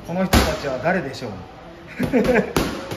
この人たちは誰でしょう